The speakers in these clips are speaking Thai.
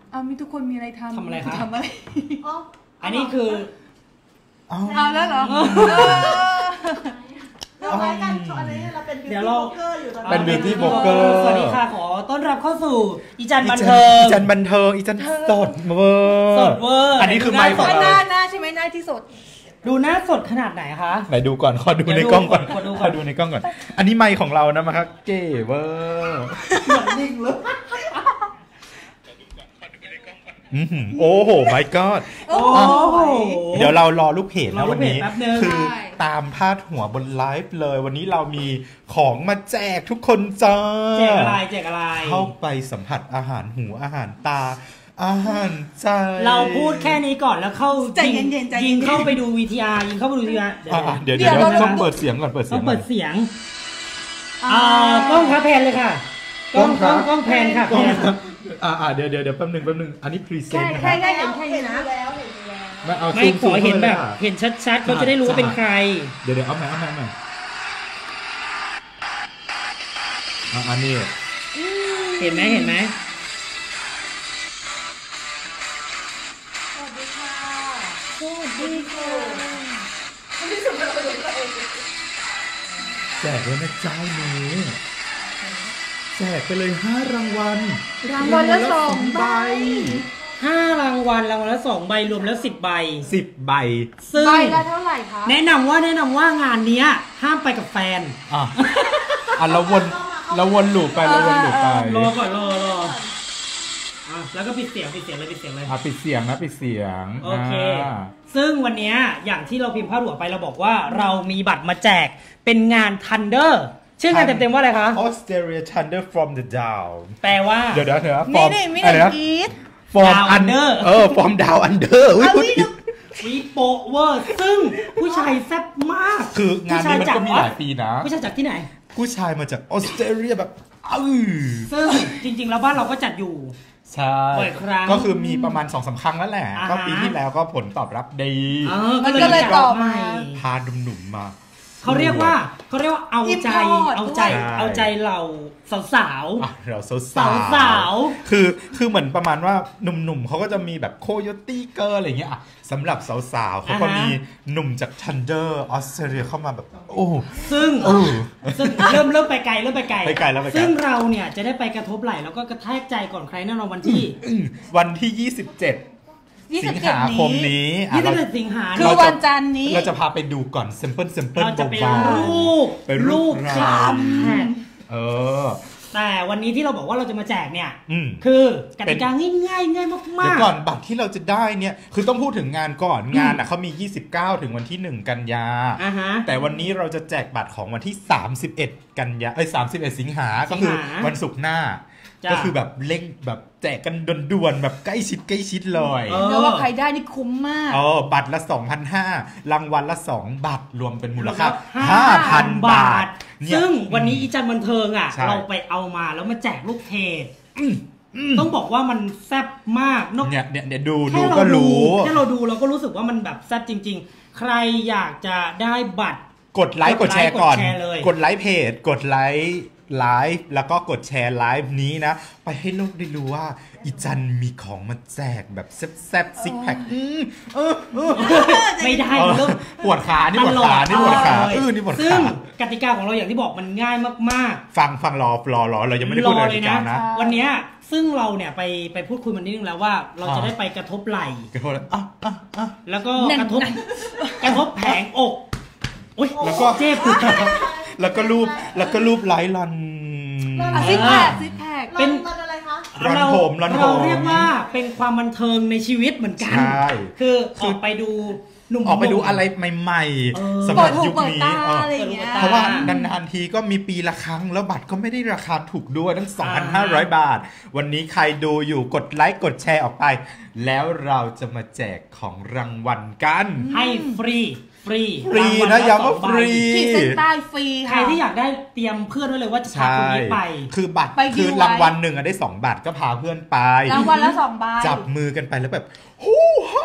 มีทุกคนมีอะไรทำทำอะไรครับทำอะไรอันนี้คือเอาแล้วเหรอเราไปกันอันนี้เราเป็นบิวตี้โบรกเกอร์อยู่ตอนนี้เป็นบิวตี้โบรกเกอร์สวัสดีค่ะขอต้อนรับเข้าสู่อีจันบันเทิงอีจันบันเทิงอีจันสดเวอร์สดเวอร์อันนี้คือไมค์ของเราหน้าใช่ไหมหน้าที่สดดูหน้าสดขนาดไหนคะไหนดูก่อนขอดูในกล้องก่อนขอดูในกล้องก่อนอันนี้ไมค์ของเรานะมาครับเก๋เวอร์นิ่งเลยโอ้โห my god เดี๋ยวเรารอลูกเพจนะวันนี้คือตามพาดหัวบนไลฟ์เลยวันนี้เรามีของมาแจกทุกคนจ้าแจกอะไรเข้าไปสัมผัสอาหารหูอาหารตาอาหารใจเราพูดแค่นี้ก่อนแล้วเข้ายิงเข้าไปดู VTR ยิงเข้าไปดู VTR เดี๋ยวต้องเปิดเสียงก่อนเปิดเสียงกล้องครับแพนเลยค่ะกล้องแพนค่ะแพนเดี๋ยวแป๊บนึงอันนี้พรีเซนต์นะใช่เห็นนะไม่ขอเห็นแบบเห็นชัดๆเขาจะได้รู้ว่าเป็นใครเดี๋ยวเอาใหม่อันนี้เห็นไหมสวัสดีค่ะแจกเลยนะเจ้านี้แจกไปเลย5 รางวัลละ2 ใบ 5 รางวัลละ2 ใบรวมแล้ว10 ใบใบซึ่งใบละเท่าไหร่คะแนะนำว่างานนี้ห้ามไปกับแฟนเราวนลูปไปรอก่อนรอแล้วก็ปิดเสียงเลยปิดเสียงเลยปิดเสียงโอเคซึ่งวันนี้อย่างที่เราพิมพ์พาดหัวไปเราบอกว่าเรามีบัตรมาแจกเป็นงาน Thunder ชื่องานเต็มๆว่าอะไรคะ Australia Thunder from the Down แปลว่าเดี๋ยว From อะไรนะ From Under From Down Under วีโปเวอร์ซึ่งผู้ชายแซ่บมากคืองานนี้มันก็มีหลายปีนะผู้ชายจากที่ไหนผู้ชายมาจากออสเตรเลียแบบซึ่งจริงๆแล้วบ้านเราก็จัดอยู่ใช่ก็คือมีประมาณ 2-3 ครั้งแล้วแหละก็ปีที่แล้วก็ผลตอบรับดีก็เลยตอบมาพาหนุ่มๆมาเขาเรียกว่าเอาใจเราสาวเราสาวคือเหมือนประมาณว่าหนุ่มๆเขาก็จะมีแบบโคโยตี้เกอร์อะไรเงี้ยสำหรับสาวๆเขาก็มีหนุ่มจาก Thunder ออสเตรเลียเข้ามาแบบซึ่งเริ่มไปไกลแล้วซึ่งเราเนี่ยจะได้ไปกระทบไหล่แล้วก็กระแทกใจก่อนใครแน่นอนวันที่27 สิงหาคมนี้ 27 สิงหาคือวันจันทร์นี้เราจะพาไปดูก่อนเซมเปิลเราจะไปรูปคำแต่วันนี้ที่เราบอกว่าเราจะมาแจกเนี่ยคือกติกาง่ายมากๆเดี๋ยวก่อนบัตรที่เราจะได้เนี่ยคือต้องพูดถึงงานก่อนงานเขามี29ถึงวันที่1 กันยาแต่วันนี้เราจะแจกบัตรของวันที่31 กันยา31 สิงหาก็คือวันศุกร์หน้าก็คือแบบเร่งแบบแจกกันด่วนๆแบบใกล้ชิดเลยเดี๋ยวว่าใครได้นี่คุ้มมากบัตรละ 2,500 รางวัลละ2 บัตรรวมเป็นมูลค่า 5,000 บาทซึ่งวันนี้อีจันบันเทิงเราไปเอามาแล้วมาแจกลูกเทปต้องบอกว่ามันแซ่บมากเนี่ยดูก็รู้แค่เราดูเราก็รู้สึกว่ามันแบบแซ่บจริงๆใครอยากจะได้บัตรกดไลค์กดแชร์ก่อนกดไลค์เพจกดไลค์ไลฟ์แล้วก็กดแชร์ไลฟ์นี้นะไปให้โลกได้รู้ว่าอีจันมีของมาแจกแบบแซ่บซิกแพคไม่ได้เริ่มปวดขานี่ปวดขานี่ปวดขาซึ่งกติกาของเราอย่างที่บอกมันง่ายมากๆฟังรอเรายังไม่ได้พูดกติกานะวันนี้ซึ่งเราเนี่ยไปพูดคุยมันนิดนึงแล้วว่าเราจะได้ไปกระทบไหล่แล้วก็กระทบแผงอกแล้วก็เจ็บแล้วก็รูปไลท์ลอนซิกแพคเป็นอะไรคะเราเรียกว่าเป็นความบันเทิงในชีวิตเหมือนกันคือออกไปดูออกไปดูอะไรใหม่ๆสำหรับยุคนี้เพราะว่านานๆทีก็มีปีละครั้งแล้วบัตรก็ไม่ได้ราคาถูกด้วยตั้ง 2,500 บาทวันนี้ใครดูอยู่กดไลค์กดแชร์ออกไปแล้วเราจะมาแจกของรางวัลกันให้ฟรีนะย้ำว่าฟรีขีดเส้นใต้ฟรีใครที่อยากได้เตรียมเพื่อนไว้เลยว่าจะพาคนนี้ไปคือบัตรคือรางวัล1ได้2 บัตรก็พาเพื่อนไปรางวัลละ2 ใบจับมือกันไปแล้วแบบฮู้ฮ่า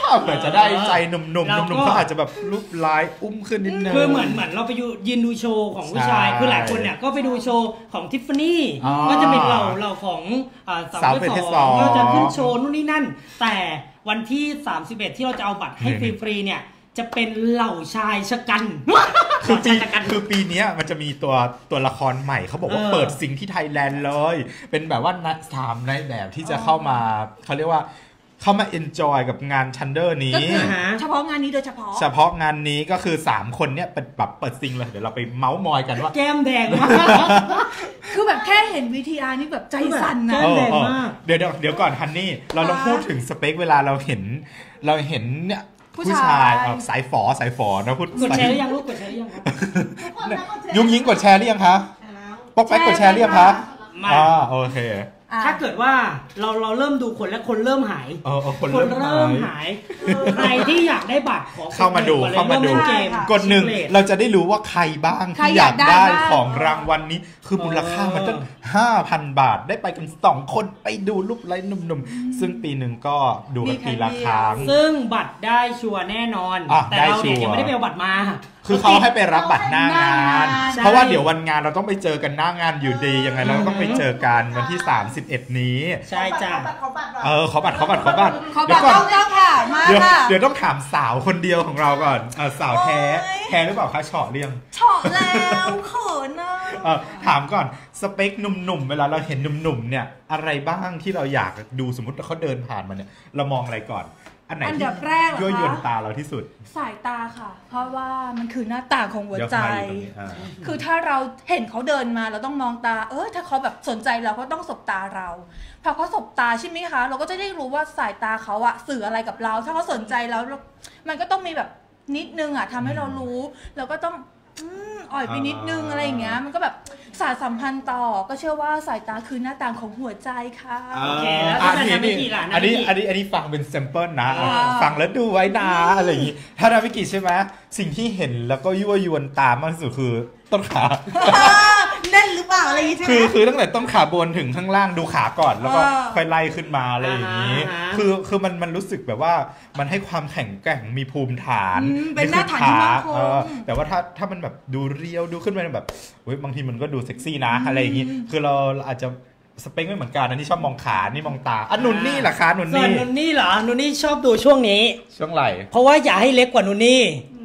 เผื่อจะได้ใจหนุ่มๆหนุ่มเขาอาจจะแบบรูปลายอุ้มขึ้นนิดนึงคือเหมือนเราไปยืนดูโชว์ของผู้ชายคือหลายคนเนี่ยก็ไปดูโชว์ของทิฟฟานี่ก็จะเป็นเราของสาวประเภทสองก็จะขึ้นโชว์นู่นนี่นั่นแต่วันที่31ที่เราจะเอาบัตรให้ฟรีๆเนี่ยจะเป็นเหล่าชายชะกันคือปีนี้มันจะมีตัวละครใหม่เขาบอกว่าเปิดซิงที่ไทยแลนด์เลยเป็นแบบว่า3ในแบบที่จะเข้ามาเขาเรียกว่าเข้ามาเอนจอยกับงานชันเดอร์นี้เฉพาะงานนี้โดยเฉพาะงานนี้ก็คือ3คนเนี่ยเป็นแบบเปิดซิงเลยเดี๋ยวเราไปเมาส์มอยกันว่าแก้มแดงมากคือแบบแค่เห็น VTR นี่แบบใจสั่นนะแก้มแดงมากเดี๋ยวก่อนฮันนี่เราต้องพูดถึงสเปคเวลาเราเห็นเนี่ยผู้ชายสายฝอนะพูดกดแชร์หรือยังลูกกดแชร์หรือยังยุงยิงกดแชร์หรือยังคะป๊อกแป๊กกดแชร์หรือยังคะโอเคถ้าเกิดว่าเราเริ่มดูคนและคนเริ่มหายคนเริ่มหายใครที่อยากได้บัตรของเข้ามาดูกด1เราจะได้รู้ว่าใครบ้างที่อยากได้ของรางวัลนี้คือมูลค่ามันตั้ง 5,000 บาทได้ไปกัน2คนไปดูรูปไลฟ์หนุ่มๆซึ่งปีหนึ่งก็ดูกันปีละครั้งซึ่งบัตรได้ชัวร์แน่นอนแต่เราเนี่ยยังไม่ได้ไปเอาบัตรมาคือเขาให้ไปรับบัตรหน้างานเพราะว่าเดี๋ยววันงานเราต้องไปเจอกันหน้างานอยู่ดียังไงเราต้องไปเจอกันวันที่31นี้ใช่จ้ะขอบัตรต้องค่ะมาค่ะเดี๋ยวต้องถามสาวคนเดียวของเราก่อนสาวแท้หรือเปล่าคะเฉาะเรียงเฉาะแล้วเขินนะถามก่อนสเปคหนุ่มๆเวลาเราเห็นหนุ่มๆเนี่ยอะไรบ้างที่เราอยากดูสมมติเขาเดินผ่านมาเนี่ยเรามองอะไรก่อนอันไหนที่ยั่วยวนตาเราที่สุดสายตาค่ะเพราะว่ามันคือหน้าต่างของหัวใจคือถ้าเราเห็นเขาเดินมาเราต้องมองตาถ้าเขาแบบสนใจเราก็ต้องสบตาเราพอเขาสบตาใช่ไหมคะเราก็จะได้รู้ว่าสายตาเขาอะสื่ออะไรกับเราถ้าเขาสนใจแล้วมันก็ต้องมีแบบนิดนึงอะทำให้เรารู้เราก็ต้องอ่อยไปนิดนึงอะไรอย่างเงี้ยมันก็แบบสารสัมพันธ์ต่อก็เชื่อว่าสายตาคือหน้าต่างของหัวใจค่ะโอเคแล้วถ้านามิกิล่ะอันนี้ฟังเป็นแซมเปิลนะฟังแล้วดูไว้นะอะไรอย่างงี้ถ้านามิกิใช่ไหมสิ่งที่เห็นแล้วก็ยั่วยวนตามากที่สุดคือต้นขาแน่นหรือเปล่าอะไรอย่างงี้ใช่ไหมคือตั้งแต่ต้นขาบนถึงข้างล่างดูขาก่อนแล้วก็ค่อยไล่ขึ้นมาอะไรอย่างงี้คือมันรู้สึกแบบว่ามันให้ความแข็งแกร่งมีภูมิฐานเป็นหน้าฐานที่มั่นคงแต่ว่าถ้ามันแบบดูเรียวดูขึ้นมาแบบบางทีมันก็ดูเซ็กซี่นะอะไรอย่างงี้คือเราอาจจะสเปคไม่เหมือนกันนะที่ชอบมองขานี่มองตานุ่นนี่เหรอคะนุ่นนี่ส่วนนุ่นนี่เหรอนุ่นนี่ชอบดูช่วงนี้ช่วงไหนเพราะว่าอย่าให้เล็กกว่านุ่นนี่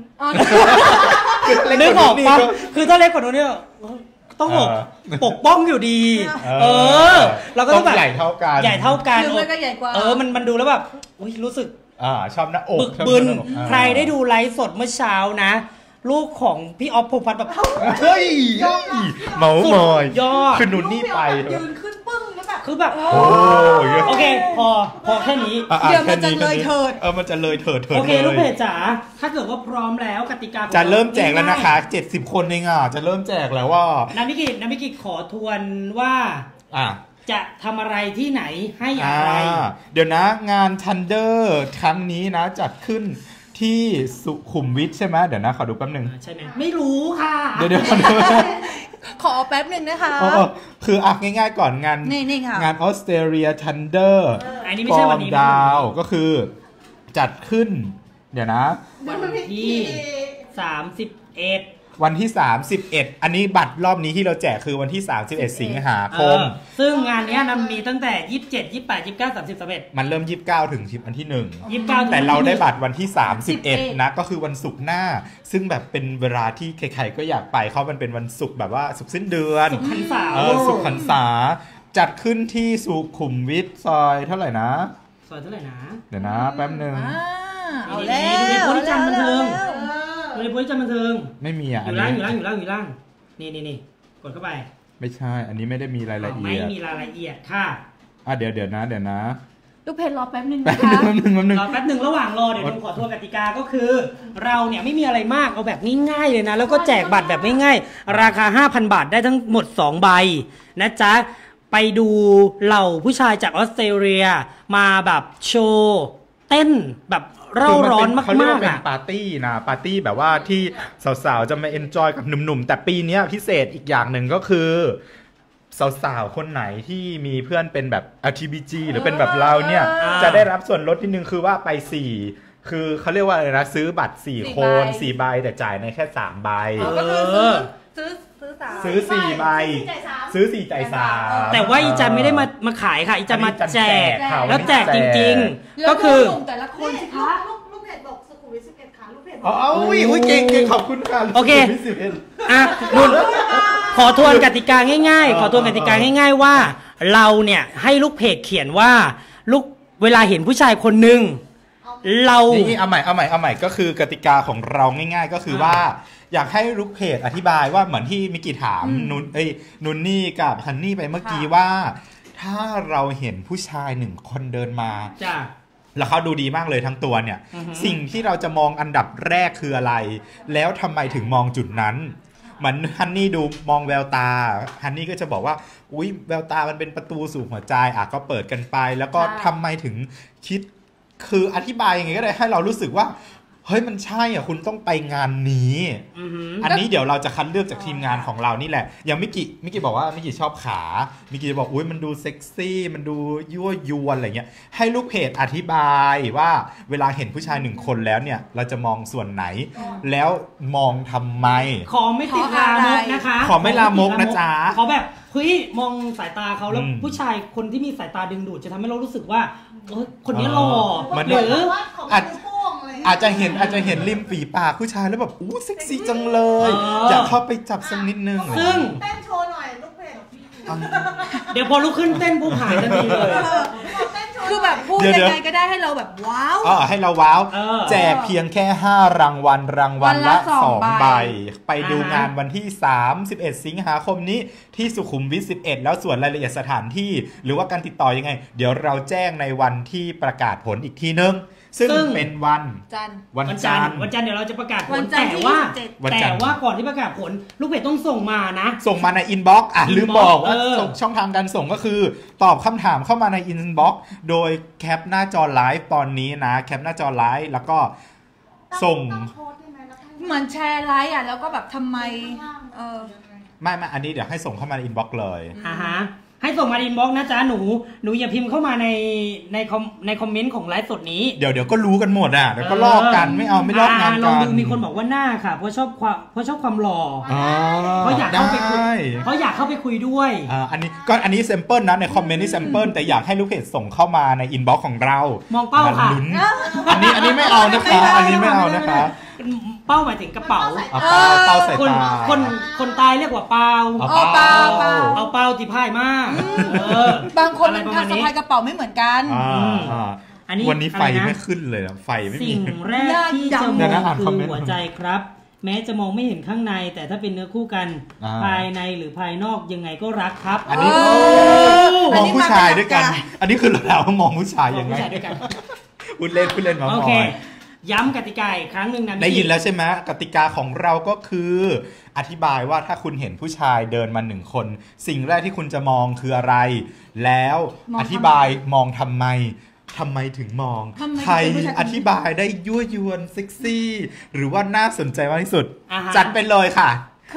นึกออกปะคือถ้าเล็กกว่านุ่นนี่ต้องปกป้องอยู่ดีเราก็ต้องแบบใหญ่เท่ากันหรือไม่ก็ใหญ่กว่ามันดูแล้วแบบรู้สึกชอบหน้าอกบึนใครได้ดูไลฟ์สดเมื่อเช้านะลูกของพี่ออฟพงษ์พัฒน์แบบเฮ้ยเมาหมอยคือนุ่นนี่ไปยืนขึ้นปึ้งแล้วแบบคือแบบโอเคพอแค่นี้เดี๋ยวมันจะเลยเถิดมันจะเลยเถิดโอเคลูกเพจจ๋าถ้าเกิดว่าพร้อมแล้วกติกาจะเริ่มแจกแล้วนะคะ70คนเองจะเริ่มแจกแล้วว่านามิกิขอทวนว่าจะทำอะไรที่ไหนให้อย่างไรเดี๋ยวนะงาน Thunder ครั้งนี้นะจัดขึ้นที่สุขุมวิทใช่ไหมเดี๋ยวนะขอดูแป๊บนึงใช่ไหมไม่รู้ค่ะเดี๋ยวขอแป๊บนึงนะคะคือง่ายๆก่อนงานออสเตรเลีย Thunder อันนี้ไม่ใช่วันนี้ดาวก็คือจัดขึ้นเดี๋ยวนะวันที่31 วันที่31อันนี้บัตรรอบนี้ที่เราแจกคือวันที่31สิงหาคมซึ่งงานนี้มันมีตั้งแต่27 28 29 30 31 มันเริ่ม29ถึงวันที่1แต่เราได้บัตรวันที่31นะก็คือวันศุกร์หน้าซึ่งแบบเป็นเวลาที่ใครๆก็อยากไปเขามันเป็นวันศุกร์แบบว่าศุกร์สิ้นเดือนศุกร์พรรษาศุกร์พรรษาจัดขึ้นที่สุขุมวิทซอยเท่าไหร่นะซอยเท่าไหร่นะเดี๋ยวนะแป๊บนึงเอาแล้วดูในโพสต์จันทร์บันเทิงดูในโพสต์จันทร์บันเทิงไม่มีอยู่ล่างนี่กดเข้าไปไม่ใช่อันนี้ไม่ได้มีรายละเอียดไม่มีรายละเอียดค่ะเดี๋ยวนะลูกเพจรอแป๊บนึงนะคะรอแป๊บนึงระหว่างรอเดี๋ยวผมขอทวนกติกาก็คือเราเนี่ยไม่มีอะไรมากเอาแบบง่ายๆเลยนะแล้วก็แจกบัตรแบบง่ายๆราคา 5,000 บาทได้ทั้งหมด2ใบนะจ๊ะไปดูเหล่าผู้ชายจากออสเตรเลียมาแบบโชว์เต้นแบบเร่าร้อนมากๆเป็นปาร์ตี้แบบว่าที่สาวๆจะมาเอนจอยกับหนุ่มๆแต่ปีนี้พิเศษอีกอย่างหนึ่งก็คือสาวๆคนไหนที่มีเพื่อนเป็นแบบ LGBTQ หรือเป็นแบบเราเนี่ยจะได้รับส่วนลดนิดนึงคือว่าไปคือเขาเรียกว่าอะไรนะซื้อบัตร4 คน4 ใบแต่จ่ายในแค่3 ใบก็คือซื้อ 4 ใบซื้อ4จ่าย3 แต่ว่าอีจันไม่ได้มาขายค่ะอีจันมาแจกแล้วแจกจริงๆก็คือแต่ละคนสิคะลูกเพจบอกสุขุมวิท11ค่ะลูกเพจอุ้ยเก่งขอบคุณค่ะโอเคนุ่นขอทวนกติกาง่ายๆว่าเราเนี่ยให้ลูกเพจเขียนว่าเวลาเห็นผู้ชายคนหนึ่งเรานี่เอาใหม่ก็คือกติกาของเราง่ายๆก็คือว่าอยากให้ลูกเพจอธิบายว่าเหมือนที่มิกกี้ถามนุนนี่กับฮันนี่ไปเมื่อกี้ว่าถ้าเราเห็นผู้ชาย1 คนเดินมาแล้วเขาดูดีมากเลยทั้งตัวเนี่ยสิ่งที่เราจะมองอันดับแรกคืออะไรแล้วทำไมถึงมองจุดนั้นเหมือนฮันนี่ดูมองแววตาฮันนี่ก็จะบอกว่าอุ๊ยแววตามันเป็นประตูสู่หัวใจก็เปิดกันไปแล้วก็ทำไมถึงคิดคืออธิบายยังไงก็ได้ให้เรารู้สึกว่าเฮ้ยมันใช่คุณต้องไปงานนี้อันนี้เดี๋ยวเราจะคัดเลือกจากทีมงานของเรานี่แหละอย่างมิกกี้บอกว่ามิกกี้ชอบขามิกกี้จะบอกอุ๊ยมันดูเซ็กซี่มันดูยั่วยวนอะไรเงี้ยให้ลูกเพจอธิบายว่าเวลาเห็นผู้ชาย1 คนแล้วเนี่ยเราจะมองส่วนไหนแล้วมองทำไมขอไม่ติดลามกนะคะขอไม่ลามกนะจ๊ะขอแบบเฮ้ยมองสายตาเขาแล้วผู้ชายคนที่มีสายตาดึงดูดจะทำให้เรารู้สึกว่าคนนี้หล่อหรืออาจจะเห็นริมฝีปากผู้ชายแล้วแบบอู้เซ็กซี่จังเลยอยากเข้าไปจับสักนิดนึงซึ่งเต้นโชว์หน่อยลูกเพจเดี๋ยวพอลุกขึ้นเต้นผู้หายทันทีเลยคือแบบพูดยังไงก็ได้ให้เราแบบว้าวให้เราว้าวแจกเพียงแค่5 รางวัลละ2 ใบไปดูงานวันที่31 สิงหาคมนี้ที่สุขุมวิท11แล้วส่วนรายละเอียดสถานที่หรือว่าการติดต่อยังไงเดี๋ยวเราแจ้งในวันที่ประกาศผลอีกทีนึงซึ่งเป็นวันจันทร์เดี๋ยวเราจะประกาศผลแต่ว่าก่อนที่ประกาศผลลูกเพจต้องส่งมานะส่งมาในอินบ็อกซ์ลืมบอกว่าช่องทางการส่งก็คือตอบคำถามเข้ามาในอินบ็อกซ์โดยแคปหน้าจอไลฟ์ตอนนี้นะแคปหน้าจอไลฟ์แล้วก็ส่งเหมือนแชร์ไลฟ์แล้วก็แบบทำไมไม่อันนี้เดี๋ยวให้ส่งเข้ามาในอินบ็อกซ์เลยให้ส่งมาอินบ็อกซ์นะจ๊ะหนูอย่าพิมพ์เข้ามาในคอมเมนต์ของไลฟ์สดนี้เดี๋ยวก็รู้กันหมดเดี๋ยวก็ลอกกันไม่ลอกงานกันลองดูมีคนบอกว่าหน้าค่ะเพราะชอบความหล่อเพราะอยากเข้าไปคุยด้วยอันนี้แซมเปิลนะในคอมเมนต์นี่แซมเปิลแต่อยากให้ลูกเพจส่งเข้ามาในอินบ็อกซ์ของเรามองเป้าค่ะอันนี้ไม่เอานะคะอันนี้ไม่เอานะคะเป้าหมายถึงกระเป๋าเป้าใส่ตาคนตายเรียกว่าเป้าเอาเป้าที่พ่ายมากบางคนทางสะพายกระเป๋าไม่เหมือนกันวันนี้ไฟไม่ขึ้นเลยไฟไม่มีสิ่งแรกที่จะมองคือหัวใจครับแม้จะมองไม่เห็นข้างในแต่ถ้าเป็นเนื้อคู่กันภายในหรือภายนอกยังไงก็รักครับอันนี้มองผู้ชายด้วยกันอันนี้คือเรามองผู้ชายยังไงพูดเล่นมาโอเคย้ำกติกาอีกครั้งหนึ่งนะได้ยินแล้วใช่ไหมกติกาของเราก็คืออธิบายว่าถ้าคุณเห็นผู้ชายเดินมา1 คนสิ่งแรกที่คุณจะมองคืออะไรแล้วอธิบายมองทำไมถึงมองใครอธิบายได้ยั่วยวนเซ็กซี่หรือว่าน่าสนใจมากที่สุดจัดไปเลยค่ะ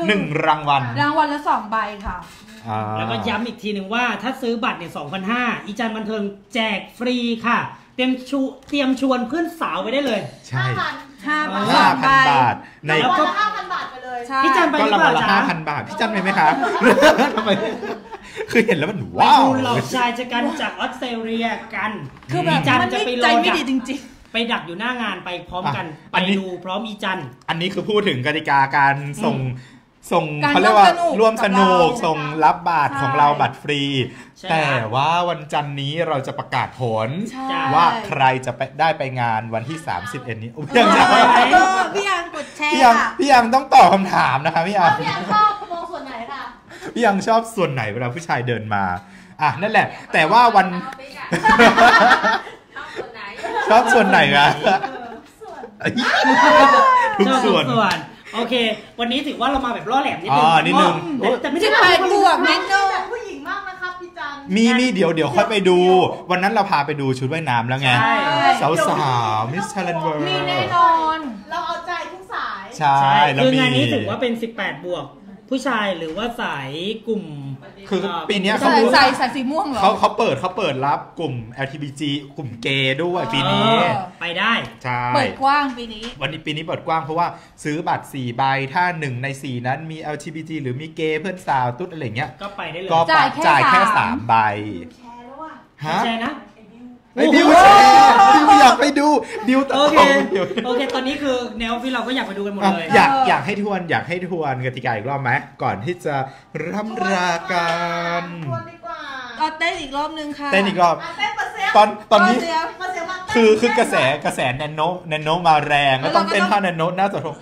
1 รางวัลละ2 ใบค่ะแล้วก็ย้ำอีกทีหนึ่งว่าถ้าซื้อบัตรเนี่ย 2,500 อีจันบันเทิงแจกฟรีค่ะเตรียมชวนเพื่อนสาวไปได้เลยใช่ 5,000 บาทแล้วก็ 5,000 บาทไปเลยพี่จันไปหรือเปล่าจ๊ะ 5,000 บาทพี่จันไปไหมคะทำไมคือเห็นแล้วมันว้าวเหล่าชายจะกันจากออสเตรเลียกันคือแบบจันจะไปรอไม่ดีจริงๆไปดักอยู่หน้างานไปพร้อมกันไปดูพร้อมอีจันอันนี้คือพูดถึงกติกาการส่งเขาเรียกว่าร่วมสนุกส่งรับบาทของเราบัตรฟรีแต่ว่าวันจันทร์นี้เราจะประกาศผลว่าใครจะได้ไปงานวันที่31นี้พี่ยังกดแชร์พี่ยังต้องตอบคำถามนะคะพี่ยังชอบมองส่วนไหนค่ะพี่ยังชอบส่วนไหนเวลาผู้ชายเดินมานั่นแหละแต่ว่าวันชอบส่วนไหนคะทุกส่วนโอเควันนี้ถือว่าเรามาแบบล่อแหลมนิดนึงแต่ไม่ใช่ไปบวกแมนโนผู้หญิงมากนะครับพี่จันมีเดี๋ยวค่อยไปดูวันนั้นเราพาไปดูชุดว่ายน้ำแล้วไงสาวมิสเทเลนเวิร์มีแน่นอนเราเอาใจทุกสายใช่คืองานนี้ถือว่าเป็น18 บวกผู้ชายหรือว่าสายกลุ่มคือปีนี้เขาใส่สีม่วงเหรอเขาเปิดรับกลุ่ม LGBT กลุ่มเกย์ด้วยปีนี้ไปได้ใช่เปิดกว้างปีนี้ปีนี้เปิดกว้างเพราะว่าซื้อบัตร4ใบถ้า1ใน4นั้นมี LGBT หรือมีเกย์เพื่อนสาวตุ๊ดอะไรเงี้ยก็ไปได้เลยก็จ่ายแค่3ใบฮะแชร์นะไอ้ดิวอยากไปดูดิวโอเคตอนนี้คือแนวที่เราก็อยากไปดูกันหมดเลยอยากให้ทวนกติกาอีกรอบไหมก่อนที่จะร่ำรากันเต้นอีกรอบนึงค่ะเต้นอีกรอบตอนนี้คือกระแสแนโนมาแรงก็ต้องเต้นท่าแนโนน่าสนใจ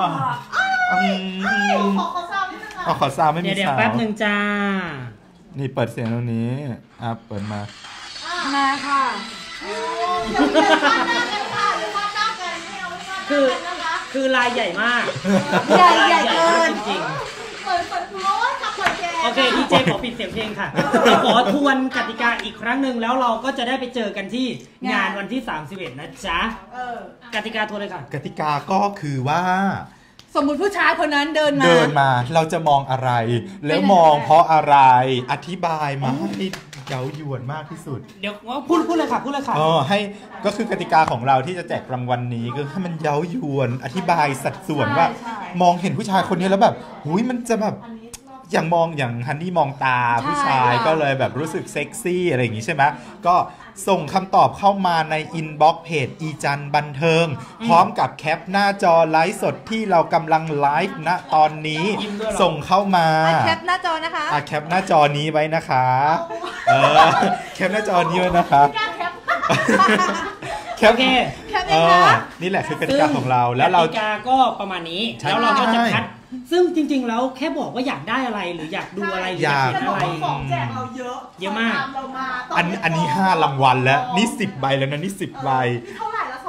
ขอซาวไม่มีซาวเดี๋ยวแป๊บนึงจ้านี่เปิดเสียงตรงนี้เปิดมาค่ะคือลายใหญ่มากใหญ่เกินจริงโอเคดีเจขอปิดเสียงเพลงค่ะขอทวนกติกาอีกครั้งหนึ่งแล้วเราก็จะได้ไปเจอกันที่งานวันที่31นะจ๊ะกติกาทวนเลยค่ะกติกาก็คือว่าสมมุติผู้ชายคนนั้นเดินมาเราจะมองอะไรแล้วมองเพราะอะไรอธิบายมาให้เย้ายวนมากที่สุดเดี๋ยวพูดเลยค่ะให้ก็คือกติกาของเราที่จะแจกรางวัลนี้ก็ให้มันเย้ายวนอธิบายสัดส่วนว่ามองเห็นผู้ชายคนนี้แล้วแบบหุยมันจะแบบอย่างฮันนี่มองตาผู้ชายก็เลยแบบรู้สึกเซ็กซี่อะไรอย่างงี้ใช่ไหมก็ส่งคำตอบเข้ามาในอินบ็อกซ์เพจอีจันบันเทิงพร้อมกับแคปหน้าจอไลฟ์สดที่เรากำลังไลฟ์ณตอนนี้ส่งเข้ามาแคปหน้าจอนะคะแคปหน้าจอนี้ไว้นะคะแคปหน้าจอนี้ไว้นะคะโอเคนี่แหละคือกติกาของเราแล้วเรากติกาก็ประมาณนี้แล้วเราก็จะคัดซึ่งจริงๆแล้วแค่บอกว่าอยากได้อะไรหรืออยากดูอะไรหรืออยากเห็นอะไรของแจกเราเยอะมากอันนี้5รางวัลแล้วนี่10ใบแล้วนะนี่10ใบเท่าไหร่ละ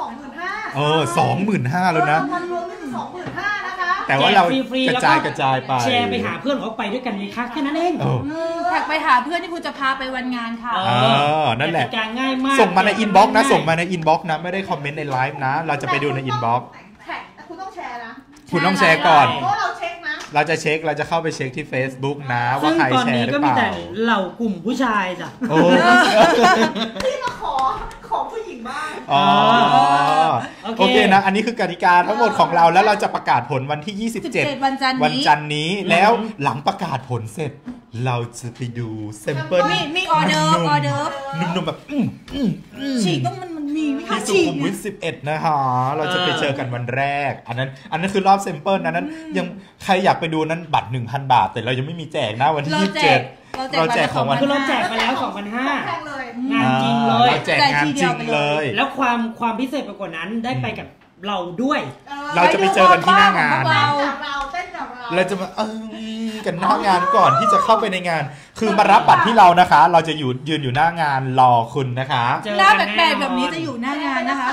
25,000 แล้วนะมันรวมเป็น 25,000 นะคะแต่ว่าเรากระจายไปแชร์ไปหาเพื่อนเขาไปด้วยกันไหมคะแค่นั้นเองแท็กไปหาเพื่อนที่คุณจะพาไปวันงานค่ะนั่นแหละการง่ายมากส่งมาในอินบ็อกซ์นะส่งมาในอินบ็อกซ์นะไม่ได้คอมเมนต์ในไลฟ์นะเราจะไปดูในอินบ็อกซ์คุณต้องแชร์นะคุณต้องแชร์ก่อนเพราะเราเช็คนะเราจะเช็คเราจะเข้าไปเช็คที่ Facebook นะว่าใครแชร์หรือเปล่าซึ่งตอนนี้ก็มีแต่เหล่ากลุ่มผู้ชายจ้ะที่มาขอผู้หญิงบ้างโอเคนะอันนี้คือกติกาทั้งหมดของเราแล้วเราจะประกาศผลวันที่27วันจันทร์นี้แล้วหลังประกาศผลเสร็จเราจะไปดูแซมเปิลมีออเดอร์นุ่มๆแบบฉีกต้องมันมีไหมคะฉีกสุขุมวิท11นะคะเราจะไปเจอกันวันแรกอันนั้นคือรอบแซมเปิลนั้นยังใครอยากไปดูนั้นบัตร 1,000 บาทแต่เรายังไม่มีแจกนะวันที่27เราแจกของวันคือเราแจกไปแล้ว 2,500 งานจริงเลยเราแจกงานจริงเลยแล้วความพิเศษไปกว่านั้นได้ไปกับเราด้วยเราจะไปเจอกันที่หน้างานเราจะมากันหน้างานก่อนที่จะเข้าไปในงานคือมารับบัตรที่เรานะคะเราจะยืนอยู่หน้างานรอคุณนะคะหน้าแปลกๆแบบนี้จะอยู่หน้างานนะคะ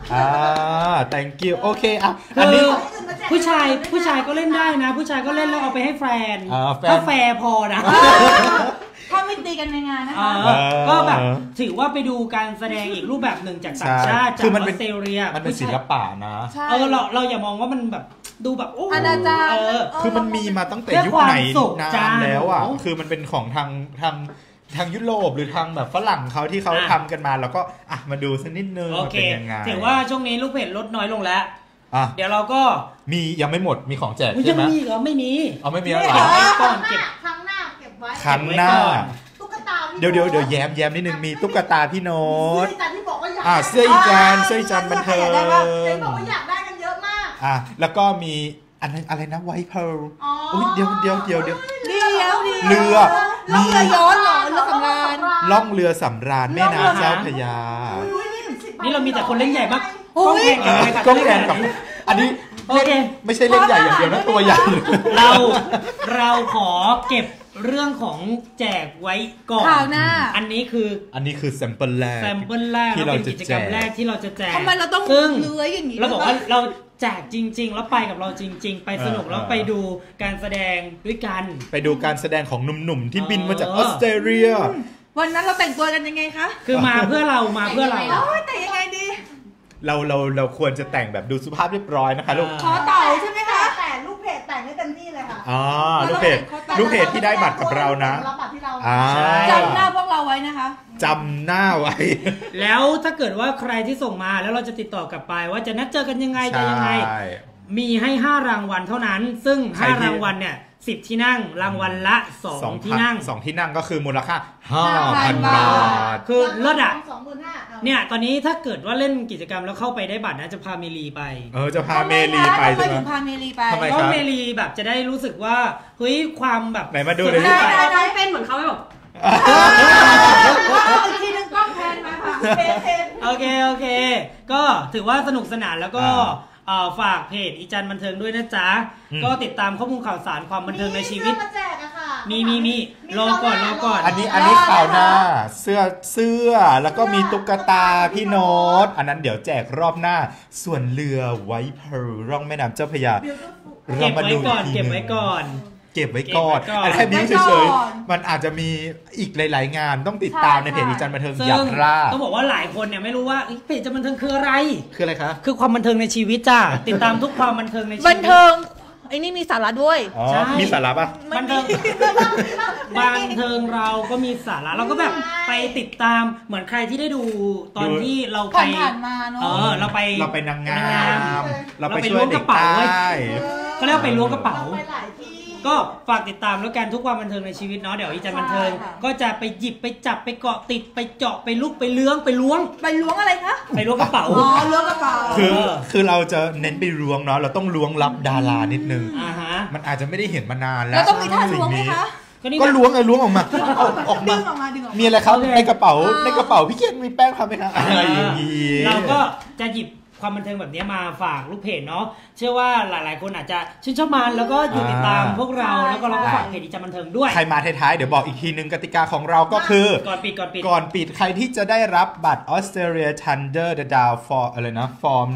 thank you โอเคอันนี้ผู้ชายก็เล่นได้นะผู้ชายก็เล่นแล้วเอาไปให้แฟนถ้าแฟร์พอนะถ้าไม่ตีกันในงานนะคะก็แบบถือว่าไปดูการแสดงอีกรูปแบบหนึ่งจากต่างชาติจากออสเตรเลียมันเป็นศิลปะนะเราอย่ามองว่ามันแบบดูแบบอนาจารคือมันมีมาตั้งแต่ยุคไหนนานแล้วอ่ะคือมันเป็นของทางยุโรปหรือทางแบบฝรั่งเขาที่เขาทำกันมาแล้วก็มาดูสักนิดนึงเป็นยังไงถือว่าช่วงนี้ลูกเพจลดน้อยลงแล้วเดี๋ยวเราก็มียังไม่หมดมีของแจกใช่ไหมยังมีเหรอไม่มีไม่มีแล้วเหรอก่อนเก็บครั้งหน้าเก็บไว้ครั้งหน้าเดี๋ยวแย้มนิดนึงมีตุ๊กตาพี่โน้ตเสื้ออีจันบันเทิงบอกว่าอยากได้กันเยอะมากแล้วก็มีอะไรนะไวท์เพร์ลเดี๋ยวเรือย้อนเหรอเรือสำราญล่องเรือสำราญแม่น้ำเจ้าพระยานี่เรามีแต่คนเล่นใหญ่มากก้องแข่งกับอันนี้ไม่ใช่เล่นใหญ่อย่างเดียวนะตัวใหญ่เราขอเก็บเรื่องของแจกไว้ก่อนอันนี้คือแซมเปิลแรกที่เราจะแจกแรกที่เราจะแจกทำไมเราต้องเลื้อยอย่างนี้เราบอกว่าเราแจกจริงๆแล้วไปกับเราจริงๆไปสนุกแล้วไปดูการแสดงด้วยกันไปดูการแสดงของหนุ่มๆที่บินมาจากออสเตรเลียวันนั้นเราแต่งตัวกันยังไงคะคือมาเพื่อเราแต่ยังไงดีเราควรจะแต่งแบบดูสุภาพเรียบร้อยนะคะลูกขอเต่าใช่ไหมคะแต่ลูกเพจแต่งให้เต็มที่เลยค่ะอ๋อลูกเพจที่ได้บัตรกับเรานะรับบัตรที่เราจำหน้าพวกเราไว้นะคะจำหน้าไว้แล้วถ้าเกิดว่าใครที่ส่งมาแล้วเราจะติดต่อกลับไปว่าจะนัดเจอกันยังไงจะยังไงมีให้5รางวัลเท่านั้นซึ่ง5รางวัลเนี่ย10ที่นั่งรางวัลละ2ที่นั่ง 2ที่นั่งก็คือมูลค่า 5,000 บาทคือเลิศอ่ะเนี่ยตอนนี้ถ้าเกิดว่าเล่นกิจกรรมแล้วเข้าไปได้บัตรนะจะพาเมลีไปจะพาเมลีไปใช่ไหมพาเมลีไปก็เมลีแบบจะได้รู้สึกว่าเฮ้ยความแบบไหนมาดูเลยได้เป็นเหมือนเขาไหมบอกอีกทีนึงกล้องแพนมาค่ะโอเคก็ถือว่าสนุกสนานแล้วก็ฝากเพจอีจันบันเทิงด้วยนะจ๊ะก็ติดตามข้อมูลข่าวสารความบันเทิงในชีวิตมีรอก่อนอันนี้ข่าวหน้าเสื้อแล้วก็มีตุ๊กตาพี่โน้ตอันนั้นเดี๋ยวแจกรอบหน้าส่วนเรือไว้เพลร่องแม่น้ำเจ้าพระยาเก็บไว้ก่อนอะไรนี้เฉยๆมันอาจจะมีอีกหลายๆงานต้องติดตามในเพจอีจันบันเทิงอย่างแรกต้องบอกว่าหลายคนเนี่ยไม่รู้ว่าเพจอีจันบันเทิงคืออะไรคะคือความบันเทิงในชีวิตจ้าติดตามทุกความบันเทิงในชีวิตบันเทิงไอ้นี่มีสาระด้วยมีสาระป่ะบันเทิงเราก็มีสาระเราก็แบบไปติดตามเหมือนใครที่ได้ดูตอนที่เราไปผ่านมาเนาะเราไปนางงามเราไปช่วยเด็กใต้ก็เรียกไปล้วงกระเป๋าก็ฝากติดตามแล้วกันทุกความบันเทิงในชีวิตเนาะเดี๋ยวอีจันบันเทิงก็จะไปหยิบไปจับไปเกาะติดไปเจาะไปลุกไปเลื้องไปล้วงอะไรคะไปล้วงกระเป๋าล้วงกระเป๋าคือเราจะเน้นไปล้วงเนาะเราต้องล้วงลับดารานิดนึงมันอาจจะไม่ได้เห็นมานานแล้วต้องมีท่าล้วงไหมคะก็ล้วงออกมาออกมามีอะไรครับในกระเป๋าพี่เคนมีแป้งครับไหมครับอะไรอย่างนี้เราก็จะหยิบความบันเทิงแบบนี้มาฝากลูกเพจเนาะเชื่อว่าหลายๆคนอาจจะชื่นชอบมันแล้วก็อยู่ติดตามพวกเราแล้วก็เราก็ฝากเพจอีจันบันเทิงด้วยใครมาท้ายๆเดี๋ยวบอกอีกทีนึงกติกาของเราก็คือก่อนปิดใครที่จะได้รับบัตร Australia Thunder the Down for อะไรนะ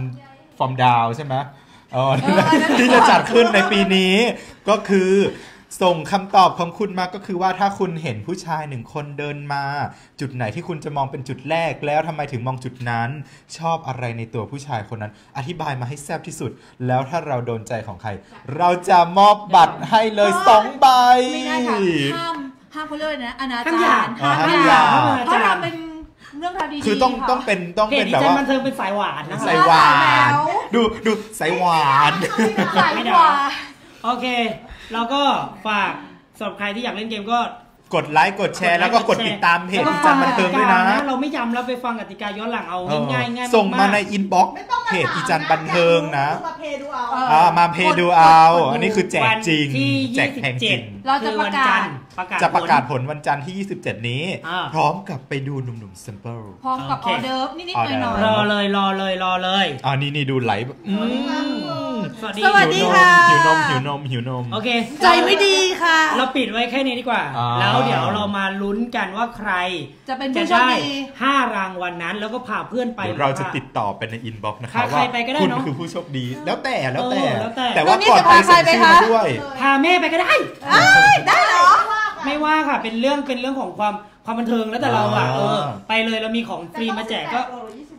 Form Down ใช่ไหมที่จะจัดขึ้นในปีนี้ก็คือส่งคำตอบของคุณมาก็คือว่าถ้าคุณเห็นผู้ชาย1คนเดินมาจุดไหนที่คุณจะมองเป็นจุดแรกแล้วทำไมถึงมองจุดนั้นชอบอะไรในตัวผู้ชายคนนั้นอธิบายมาให้แซ่บที่สุดแล้วถ้าเราโดนใจของใครเราจะมอบบัตรให้เลย2 ใบไม่ได้ค่ะห้ามเขาเรียกนะอนาจารห้ามเพราะเราเป็นเรื่องราวดีๆคือต้องเป็นแบบว่ามันเธอเป็นสายหวานนะสายหวานดูสายหวานโอเคแล้วก็ฝากสำหรับใครที่อยากเล่นเกมก็กดไลค์กดแชร์แล้วก็กดติดตามเพจอีจันบันเทิงด้วยนะเราไม่ย้ำแล้วไปฟังกติกาย้อนหลังเอาง่ายส่งมาในอินบ็อกซ์เพจอีจันบันเทิงนะมาเพดูเอาอันนี้คือแจกจริงแจกแพงจริงเราจะประกาศผลวันจันทร์ที่27นี้พร้อมกับไปดูหนุ่มๆแซมเปิลพร้อมกับออเดิร์ฟนิดๆหน่อยๆรอเลยนี่ดูไหลสวัสดีค่ะหิวนมโอเคใจไม่ดีค่ะเราปิดไว้แค่นี้ดีกว่าแล้วเดี๋ยวเรามาลุ้นกันว่าใครจะเป็นผู้โชคดี 5รางวัลนั้นแล้วก็พาเพื่อนไปเราจะติดต่อไปในอินบ็อกซ์นะครับว่าคุณคือผู้โชคดีแล้วแต่ว่าก่อนไปส่งชื่อมาด้วยพาแม่ไปก็ได้ได้เหรอไม่ว่าค่ะเป็นเรื่องของความบันเทิงแล้วแต่เราไปเลยเรามีของฟรีมาแจกก็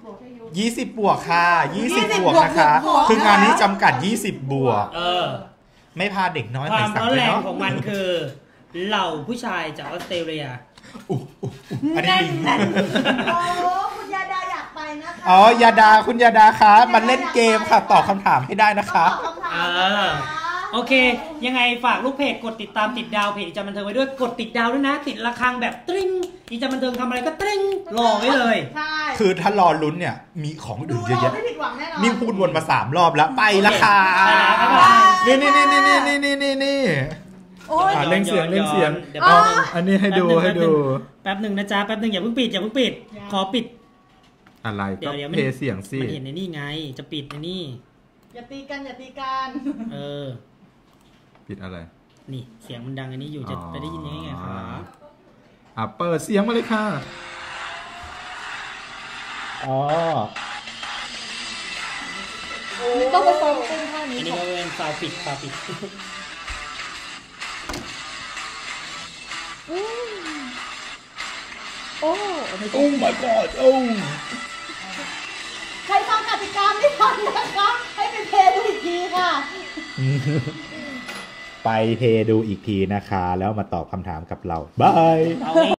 20 บวกค่ะ20 บวกนะคะคืองานนี้จำกัด20 บวกไม่พาเด็กน้อยไปสักเลยเนาะความร้อนแรงของมันคือเหล่าผู้ชายจากออสเตรเลียอันนี้ลิงคุณยาดาอยากไปนะคะคุณยาดาคะมาเล่นเกมค่ะตอบคำถามให้ได้นะคะโอเคยังไงฝากลูกเพจกดติดตามติดดาวเพจอีจันบันเทิงไว้ด้วยกดติดดาวด้วยนะติดระฆังแบบตริ้งอีจันบันเทิงทำอะไรก็ตริ้งรอไว้เลยคือถ้ารอลุ้นเนี่ยมีของอื่นเยอะแยะนี่พูดวนมา3 รอบแล้วไปละค่ะนี่เล่นเสียงอันนี้ให้ดูแป๊บหนึ่งนะจ๊ะแป๊บหนึ่งอย่าเพิ่งปิดขอปิดอะไรก็เพย์เสียงสิมันเห็นในนี่ไงจะปิดในนี่อย่าตีกันปิดอะไรนี่เสียงมันดังอันนี้อยู่จะไปได้ยินยังไงครับเปิดเสียงมาเลยค่ะต้องไปฟังเต้นท่านี้อันนี้ก็เป็นฝาปิดโอ้ my god ใครฟังกติกาไม่ทันนะคะให้ไปเพลย์ดูอีกทีค่ะไปเทดูอีกทีนะคะแล้วมาตอบคำถามกับเราบาย